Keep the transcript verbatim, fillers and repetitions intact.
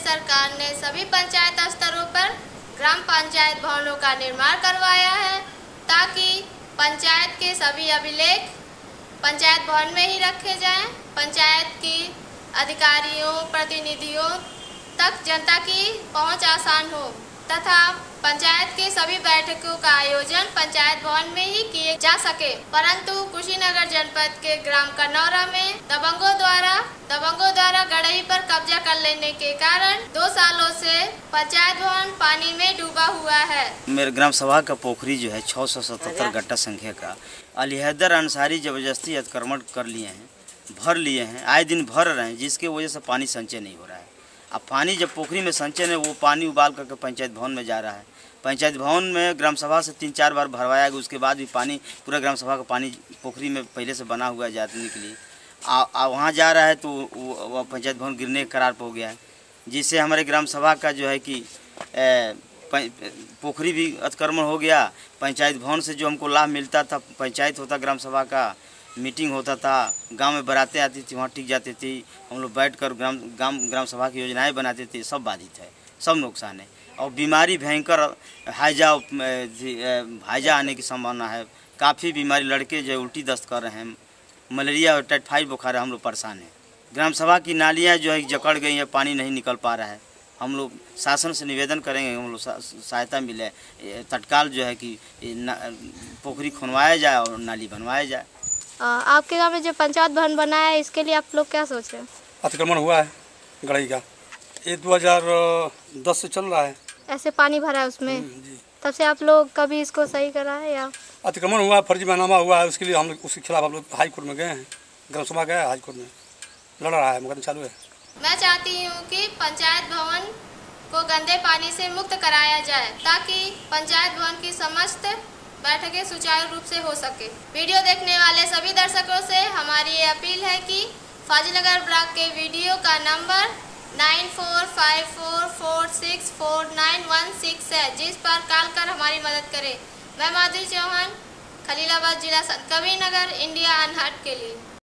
सरकार ने सभी पंचायत स्तरों पर ग्राम पंचायत भवनों का निर्माण करवाया है ताकि पंचायत के सभी अभिलेख पंचायत भवन में ही रखे जाएं। पंचायत की अधिकारियों प्रतिनिधियों तक जनता की पहुंच आसान हो तथा पंचायत के सभी बैठकों का आयोजन पंचायत भवन में ही किए जा सके। परंतु कुशीनगर जनपद के ग्राम कनौरा में दबंगों द्वारा दबंगों द्वारा गढ़ई पर कब्जा कर लेने के कारण दो सालों से पंचायत भवन पानी में डूबा हुआ है। मेरे ग्राम सभा का पोखरी जो है छः सौ सतहत्तर गट्टा संख्या का अलीहैदर अंसारी जबरदस्ती अतिक्रमण कर लिए हैं, भर लिए हैं, आए दिन भर रहे हैं, जिसके वजह से पानी संचय नहीं हो रहा है। अब पानी जब पोखरी में संचय है वो पानी उबाल करके पंचायत भवन में जा रहा है। पंचायत भवन में ग्राम सभा से तीन चार बार भरवाया गया, उसके बाद भी पानी पूरा ग्राम सभा का पानी पोखरी में पहले से बना हुआ है जाने के लिए आ, आ वहाँ जा रहा है तो वो पंचायत भवन गिरने के करार हो गया है, जिससे हमारे ग्राम सभा का जो है कि पोखरी भी अतिक्रमण हो गया। पंचायत भवन से जो हमको लाभ मिलता था, पंचायत होता ग्राम सभा का, मीटिंग होता था, गांव में बारातें आती थी, वहाँ टिक जाती थी, हम लोग बैठकर ग्राम ग्राम ग्राम सभा की योजनाएं बनाते थे, सब बाधित है, सब नुकसान है। और बीमारी भयंकर हाइजा हाइजा आने की संभावना है। काफ़ी बीमारी लड़के जो है उल्टी दस्त कर रहे हैं, मलेरिया और टाइफाइड बुखार है, हम लोग परेशान हैं। ग्राम सभा की नालियाँ जो है जकड़ गई हैं, पानी नहीं निकल पा रहा है। हम लोग शासन से निवेदन करेंगे, हम लोग सहायता मिले, तत्काल जो है कि पोखरी खुनवाया जाए और नाली बनवाया जाए। आपके गांव में जो पंचायत भवन बना है इसके लिए आप लोग क्या सोच रहे हैं? अतिक्रमण हुआ है गढ़ई का, ये दो हज़ार दस से चल रहा है। ऐसे पानी भरा है उसमें जी। तब से आप लोग कभी इसको सही करा है या अतिक्रमण हुआ, फर्जी बैनामा हुआ है, उसके लिए हम लोग उसके खिलाफ हम लोग हाई कोर्ट में गए हैं, ग्राम सभा गया है, हाई कोर्ट में लड़ रहा है, मुकदमा चालू है। मैं चाहती हूँ कि पंचायत भवन को गंदे पानी से मुक्त कराया जाए ताकि पंचायत भवन की समस्त बैठकें सुचारू रूप से हो सके। वीडियो देखने वाले सभी दर्शकों से हमारी ये अपील है कि फाजिलनगर ब्लॉक के वीडियो का number nine four five four four six four nine one six है, जिस पर कॉल कर हमारी मदद करें। मैं माधुरी चौहान, खलीलाबाद जिला संतकबीरनगर, इंडिया अनहर्ड के लिए।